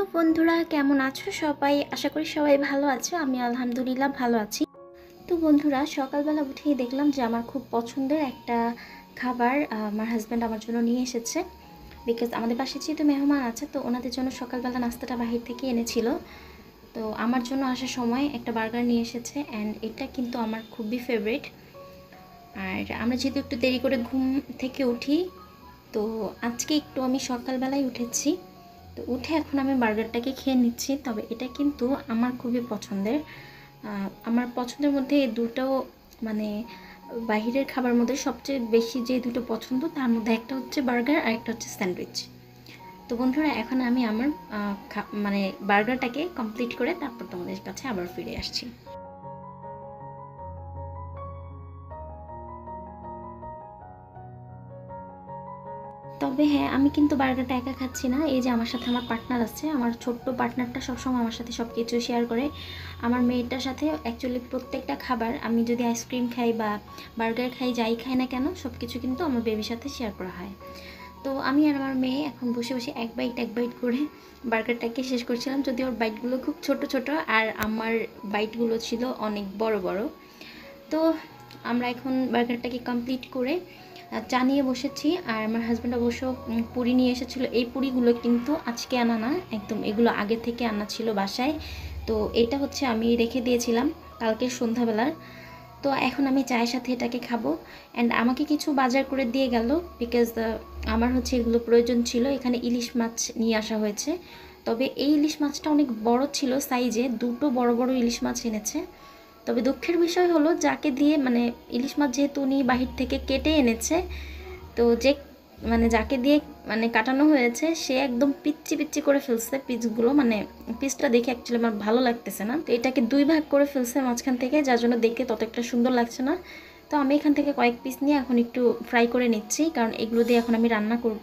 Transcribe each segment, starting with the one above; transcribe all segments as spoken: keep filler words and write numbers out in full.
বন্ধুরা কেমন আছো সবাই? আশা করি সবাই ভালো আছো। আমি আলহামদুলিল্লাহ ভালো আছি। তো বন্ধুরা সকালবেলা উঠেই দেখলাম যে আমার খুব পছন্দের একটা খাবার আমার হাজব্যান্ড আমার জন্য নিয়ে এসেছে। বিকজ আমাদের বাসায় যেহেতু মেহমান আছে, তো ওনাদের জন্য সকালবেলা নাস্তাটা বাহির থেকে এনেছিল। তো আমার জন্য আসার সময় একটা বার্গার নিয়ে এসেছে, অ্যান্ড এটা কিন্তু আমার খুবই ফেভারিট। আর আমরা যেহেতু একটু দেরি করে ঘুম থেকে উঠি, তো আজকে একটু আমি সকালবেলায় উঠেছি, তো উঠে এখন আমি বার্গারটাকে খেয়ে নিচ্ছি। তবে এটা কিন্তু আমার খুবই পছন্দের। আমার পছন্দের মধ্যে এই দুটো, মানে বাহিরের খাবার মধ্যে সবচেয়ে বেশি যে দুটো পছন্দ, তার মধ্যে একটা হচ্ছে বার্গার আর একটা হচ্ছে স্যান্ডউইচ। তো বন্ধুরা এখন আমি আমার মানে বার্গারটাকে কমপ্লিট করে তারপর তোমাদের কাছে আবার ফিরে আসছি। তবে হ্যাঁ, আমি কিন্তু বার্গারটা একা খাচ্ছি না। এই যে আমার সাথে আমার পার্টনার আছে, আমার ছোট্ট পার্টনারটা সবসময় আমার সাথে সব কিছু শেয়ার করে। আমার মেয়েটার সাথে অ্যাকচুয়ালি প্রত্যেকটা খাবার, আমি যদি আইসক্রিম খাই বা বার্গার খাই, যাই খাই না কেন, সব কিছু কিন্তু আমার বেবির সাথে শেয়ার করা হয়। তো আমি আর আমার মেয়ে এখন বসে বসে এক বাইট এক বাইট করে বার্গারটাকে শেষ করছিলাম, যদি ওর বাইটগুলো খুব ছোট ছোট আর আমার বাইটগুলো ছিল অনেক বড় বড়। তো আমরা এখন বার্গারটাকে কমপ্লিট করে চা নিয়ে বসেছি, আর আমার হাজব্যান্ড অবশ্য পুরি নিয়ে এসেছিলো। এই পুরিগুলো কিন্তু আজকে আনা না, একদম এগুলো আগে থেকে আনা ছিল বাসায়। তো এটা হচ্ছে আমি রেখে দিয়েছিলাম কালকে সন্ধ্যাবেলার। তো এখন আমি চায়ের সাথে এটাকে খাবো। অ্যান্ড আমাকে কিছু বাজার করে দিয়ে গেল, বিকজ আমার হচ্ছে এগুলো প্রয়োজন ছিল। এখানে ইলিশ মাছ নিয়ে আসা হয়েছে, তবে এই ইলিশ মাছটা অনেক বড় ছিল সাইজে, দুটো বড় বড় ইলিশ মাছ এনেছে। তবে দুঃখের বিষয় হলো, যাকে দিয়ে মানে ইলিশ মাছ যেহেতু উনি বাহির থেকে কেটে এনেছে, তো যে মানে যাকে দিয়ে মানে কাটানো হয়েছে সে একদম পিচ্ছি পিচ্ছি করে ফেলছে পিসগুলো, মানে পিসটা দেখে অ্যাকচুয়ালি আমার ভালো লাগতেছে না। তো এটাকে দুই ভাগ করে ফেলছে মাঝখান থেকে, যার জন্য দেখতে তত একটা সুন্দর লাগছে না। তো আমি এখান থেকে কয়েক পিস নিয়ে এখন একটু ফ্রাই করে নিচ্ছি, কারণ এগুলো দিয়ে এখন আমি রান্না করব।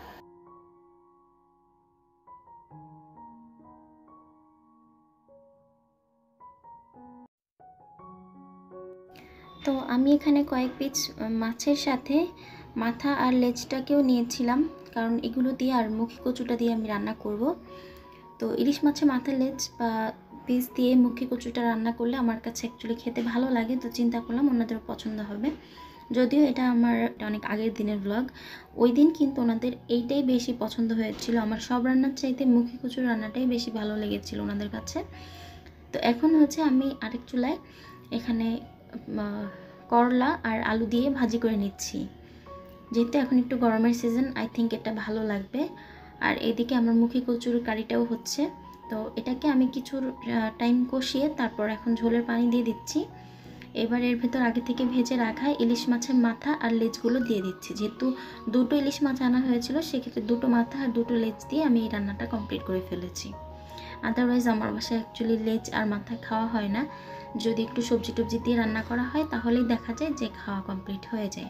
তো আমি এখানে কয়েক পিস মাছের সাথে মাথা আর লেজটাকেও নিয়েছিলাম, কারণ এগুলো দিয়ে আর মুখি কচুটা দিয়ে আমি রান্না করব। তো ইলিশ মাছের মাথা লেজ বা পিস দিয়ে মুখি কচুটা রান্না করলে আমার কাছে অ্যাকচুয়ালি খেতে ভালো লাগে, তো চিন্তা করলাম ওনাদেরও পছন্দ হবে। যদিও এটা আমার অনেক আগের দিনের ব্লগ, ওই দিন কিন্তু ওনাদের এইটাই বেশি পছন্দ হয়েছিল। আমার সব রান্নার চাইতে মুখি কচুর রান্নাটাই বেশি ভালো লেগেছিল ওনাদের কাছে। তো এখন হচ্ছে আমি আরেক চুলায় এখানে করলা আর আলু দিয়ে ভাজি করে নিচ্ছি, যেহেতু এখন একটু গরমের সিজন, আই থিঙ্ক এটা ভালো লাগবে। আর এদিকে আমার মুখি কচুর কারিটাও হচ্ছে। তো এটাকে আমি কিছু টাইম কষিয়ে তারপর এখন ঝোলের পানি দিয়ে দিচ্ছি। এবার এর ভেতর আগে থেকে ভেজে রাখা ইলিশ মাছের মাথা আর লেজগুলো দিয়ে দিচ্ছি। যেহেতু দুটো ইলিশ মাছ আনা হয়েছিল, সেক্ষেত্রে দুটো মাথা আর দুটো লেজ দিয়ে আমি এই রান্নাটা কমপ্লিট করে ফেলেছি। আদারওয়াইজ আমার বাসায় অ্যাকচুয়ালি লেজ আর মাথা খাওয়া হয় না। যদি একটু সবজি টবজি দিয়ে রান্না করা হয় তাহলেই দেখা যায় যে খাওয়া কমপ্লিট হয়ে যায়।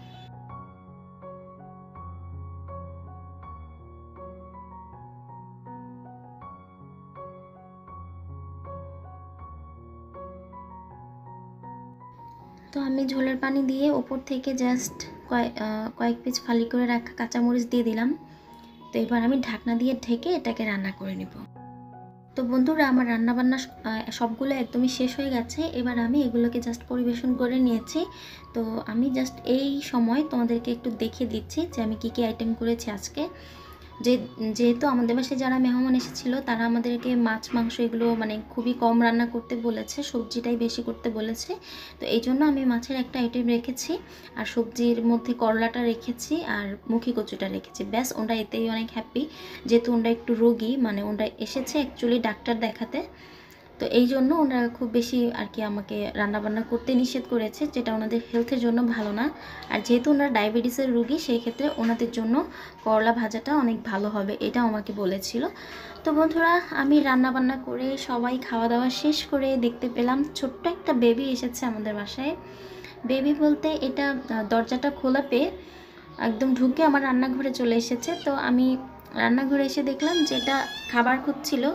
তো আমি ঝোলের পানি দিয়ে ওপর থেকে জাস্ট কয়েক কয়েক পিস ফালি করে রাখা কাঁচামরিচ দিয়ে দিলাম। তো এবার আমি ঢাকনা দিয়ে ঢেকে এটাকে রান্না করে নেব। তো বন্ধুরা আমার রান্নাবান্না সবগুলো একদমই শেষ হয়ে গেছে। এবার আমি এগুলোকে জাস্ট পরিবেশন করে নিয়েছি। তো আমি জাস্ট এই সময় তোমাদেরকে একটু দেখিয়ে দিচ্ছি যে আমি কী কী আইটেম করেছি আজকে। যে যেহেতু আমাদের বাসায় যারা মেহমান এসেছিলো তারা আমাদেরকে মাছ মাংস এগুলো মানে খুবই কম রান্না করতে বলেছে, সবজিটাই বেশি করতে বলেছে। তো এই জন্য আমি মাছের একটা আইটেম রেখেছি, আর সবজির মধ্যে করলাটা রেখেছি আর মুখি কচুটা রেখেছি। ব্যাস, ওরা এতেই অনেক হ্যাপি। যেহেতু ওরা একটু রোগী, মানে ওরা এসেছে অ্যাকচুয়ালি ডাক্তার দেখাতে, তো এই জন্য ওনারা খুব বেশি আর কি আমাকে রান্নাবান্না করতে নিষেধ করেছে, যেটা ওনাদের হেলথের জন্য ভালো না। আর যেহেতু ওনারা ডায়াবেটিসের রোগী, সেই ক্ষেত্রে ওনাদের জন্য করলা ভাজাটা অনেক ভালো হবে, এটা আমাকে বলেছিল। তো বন্ধুরা আমি রান্নাবান্না করে সবাই খাওয়া দাওয়া শেষ করে দেখতে পেলাম ছোট্ট একটা বেবি এসেছে আমাদের বাসায়। বেবি বলতে এটা দরজাটা খোলা পেয়ে একদম ঢুকে আমার রান্নাঘরে চলে এসেছে। তো আমি রান্নাঘরে এসে দেখলাম যে এটা খাবার খুঁজছিল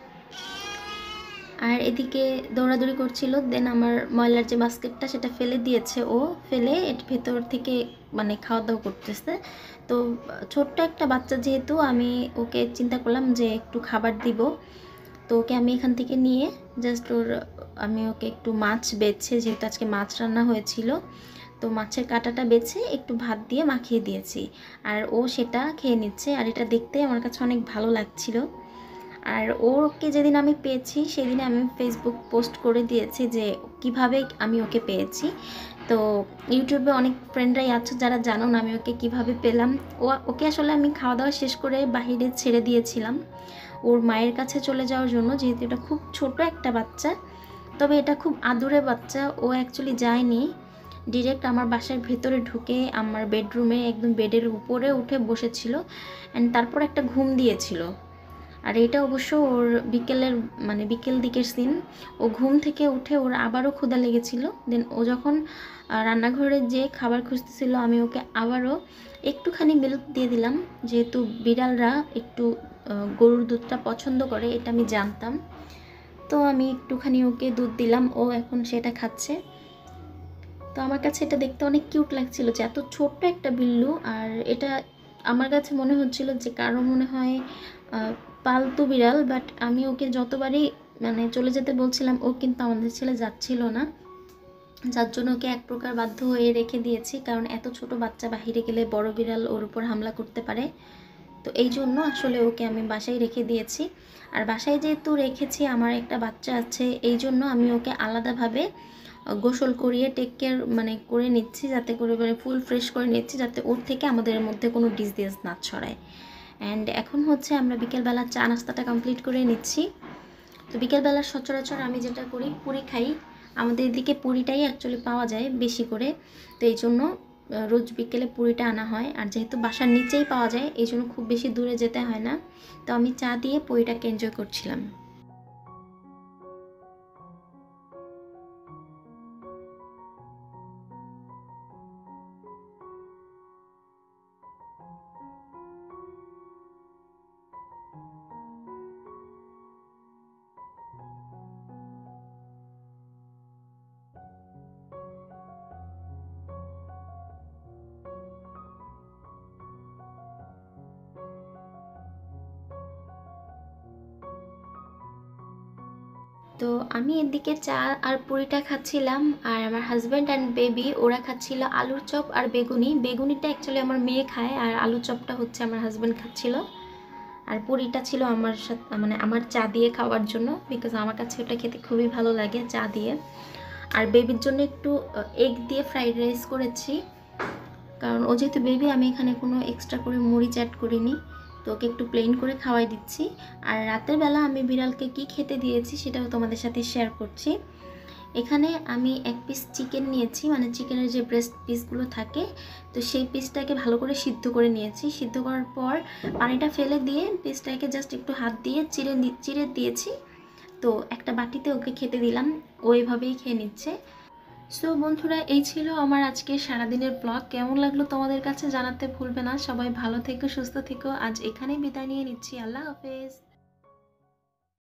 আর এদিকে দৌড়াদৌড়ি করছিল। দেন আমার ময়লার যে বাস্কেটটা সেটা ফেলে দিয়েছে, ও ফেলে এর ভেতর থেকে মানে খাওয়া দাওয়া করতেছে। তো ছোট্ট একটা বাচ্চা যেহেতু আমি ওকে চিন্তা করলাম যে একটু খাবার দিব। তো ওকে আমি এখান থেকে নিয়ে জাস্ট ওর আমি ওকে একটু মাছ বেছে, যেহেতু আজকে মাছ রান্না হয়েছিল, তো মাছের কাঁটাটা বেছে একটু ভাত দিয়ে মাখিয়ে দিয়েছি, আর ও সেটা খেয়ে নিচ্ছে। আর এটা দেখতে আমার কাছে অনেক ভালো লাগছিল। আর ওকে যেদিন আমি পেয়েছি সেদিনে আমি ফেসবুক পোস্ট করে দিয়েছি যে কিভাবে আমি ওকে পেয়েছি। তো ইউটিউবে অনেক ফ্রেন্ডরাই আছে যারা জানো না আমি ওকে কিভাবে পেলাম। ও ওকে আসলে আমি খাওয়া দাওয়া শেষ করে বাহিরে ছেড়ে দিয়েছিলাম ওর মায়ের কাছে চলে যাওয়ার জন্য, যেহেতু এটা খুব ছোট একটা বাচ্চা। তবে এটা খুব আদুরে বাচ্চা, ও অ্যাকচুয়ালি যায়নি, ডিরেক্ট আমার বাসার ভেতরে ঢুকে আমার বেডরুমে একদম বেডের উপরে উঠে বসেছিল অ্যান্ড তারপর একটা ঘুম দিয়েছিল। আর এটা অবশ্য ওর বিকেলের মানে বিকেল দিকের সিন। ও ঘুম থেকে উঠে ওর আবারও ক্ষুধা লেগেছিল, দেন ও যখন রান্নাঘরে যে খাবার খুঁজতেছিল আমি ওকে আবারও একটুখানি মিল্ক দিয়ে দিলাম, যেহেতু বিড়ালরা একটু গরুর দুধটা পছন্দ করে এটা আমি জানতাম। তো আমি একটুখানি ওকে দুধ দিলাম, ও এখন সেটা খাচ্ছে। তো আমার কাছে এটা দেখতে অনেক কিউট লাগছিল যে এত ছোট্ট একটা বিল্লু। আর এটা আমার কাছে মনে হচ্ছিল যে কারো মনে হয় পালতু বিড়াল, বাট আমি ওকে যতবারই মানে চলে যেতে বলছিলাম ও কিন্তু আমাদের ছেলে যাচ্ছিল না, যার জন্য ওকে এক প্রকার বাধ্য হয়ে রেখে দিয়েছি, কারণ এত ছোট বাচ্চা বাহিরে গেলে বড় বিড়াল ওর উপর হামলা করতে পারে। তো এই জন্য আসলে ওকে আমি বাসায় রেখে দিয়েছি। আর বাসায় যেহেতু রেখেছি আমার একটা বাচ্চা আছে, এই জন্য আমি ওকে আলাদাভাবে গোসল করিয়ে টেক কেয়ার মানে করে নিচ্ছি, যাতে করে মানে ফুল ফ্রেশ করে নিচ্ছি, যাতে ওর থেকে আমাদের মধ্যে কোনো ডিজিজ না ছড়ায়। অ্যান্ড এখন হচ্ছে আমরা বিকেলবেলা চা নাস্তাটা কমপ্লিট করে নিচ্ছি। তো বিকেলবেলা সচরাচর আমি যেটা করি পুরি খাই, আমাদের এদিকে পুরিটাই অ্যাকচুয়ালি পাওয়া যায় বেশি করে, তো এই জন্য রোজ বিকেলে পুরিটা আনা হয়। আর যেহেতু বাসার নিচেই পাওয়া যায় এই জন্য খুব বেশি দূরে যেতে হয় না। তো আমি চা দিয়ে পুরিটাকে এনজয় করছিলাম। তো আমি এদিকে চা আর পুরিটা খাচ্ছিলাম, আর আমার হাজব্যান্ড অ্যান্ড বেবি ওরা খাচ্ছিল আলুর চপ আর বেগুনি। বেগুনিটা অ্যাকচুয়ালি আমার মেয়ে খায়, আর আলু চপটা হচ্ছে আমার হাজব্যান্ড খাচ্ছিল। আর পুরিটা ছিল আমার সাথে মানে আমার চা দিয়ে খাওয়ার জন্য, বিকজ আমার কাছে ওটা খেতে খুবই ভালো লাগে চা দিয়ে। আর বেবির জন্য একটু এগ দিয়ে ফ্রাইড রাইস করেছি, কারণ ও যেহেতু বেবি আমি এখানে কোনো এক্সট্রা করে মরিচ অ্যাড করিনি, তো ওকে একটু প্লেন করে খাওয়াই দিচ্ছি। আর রাতের বেলা আমি বিড়ালকে কি খেতে দিয়েছি সেটাও তোমাদের সাথে শেয়ার করছি। এখানে আমি এক পিস চিকেন নিয়েছি, মানে চিকেনের যে ব্রেস্ট পিসগুলো থাকে, তো সেই পিসটাকে ভালো করে সিদ্ধ করে নিয়েছি। সিদ্ধ করার পর পানিটা ফেলে দিয়ে পিসটাকে জাস্ট একটু হাত দিয়ে চিড়ে চিড়ে দিয়েছি। তো একটা বাটিতে ওকে খেতে দিলাম, ও এভাবেই খেয়ে নিচ্ছে। সো বন্ধুরা, এই ছিল আমার আজকে সারাদিনের ব্লগ। কেমন লাগলো তোমাদের কাছে জানাতে ভুলবে না। সবাই ভালো থেকো, সুস্থ থেকো। আজ এখানেই বিদায় নিয়ে নিচ্ছি। আল্লাহ হাফেজ।